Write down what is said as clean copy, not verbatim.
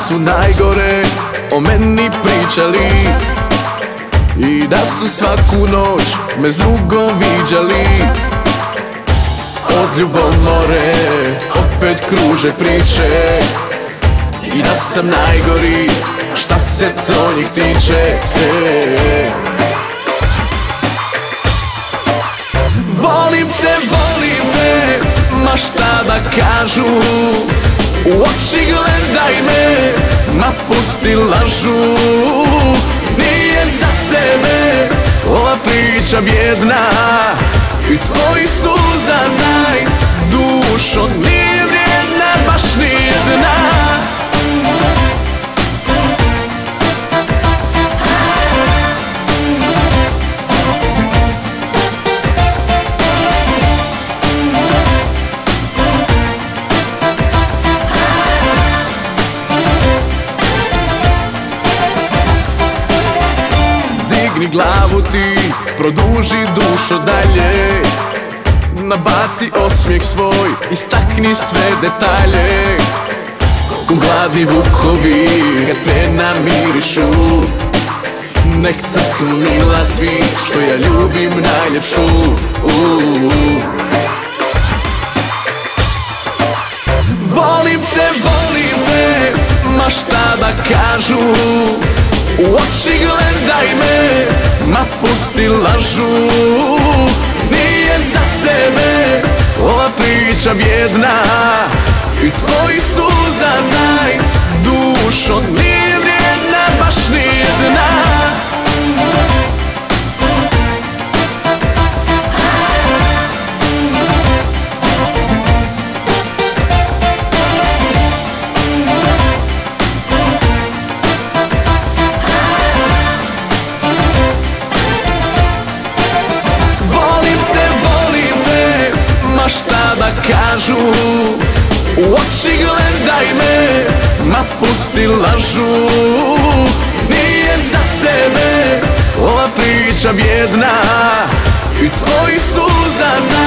su najgore o meni pričali i da su svaku noć me s drugom viđali. Od ljubomore opet kruže priče i da sam najgori šta se to njih tiče. Volim te, ma šta da kažu, u oči gledaj me, ma pusti lažu. Nije za tebe ova priča bjedna i tvoji suza, znaj, dušo, nije vrijedna baš nijedna. Digni glavu ti, produži dušo dalje, nabaci osmijeh svoj, istakni sve detalje. Ko gladni vukovi kad pena mirišu, nek crknu mila svi što ja ljubim najljepšu. Volim te, ma šta da kažu, u oči gledaj me, ma pusti lažu. Nije za tebe ova priča bjedna i tvoji suza, znaj, dušo, nije vrijedna baš nijedna. Šta da kažu, u oči gledaj me, ma pusti lažu. Nije za tebe ova priča bjedna i tvoji suza, znaj.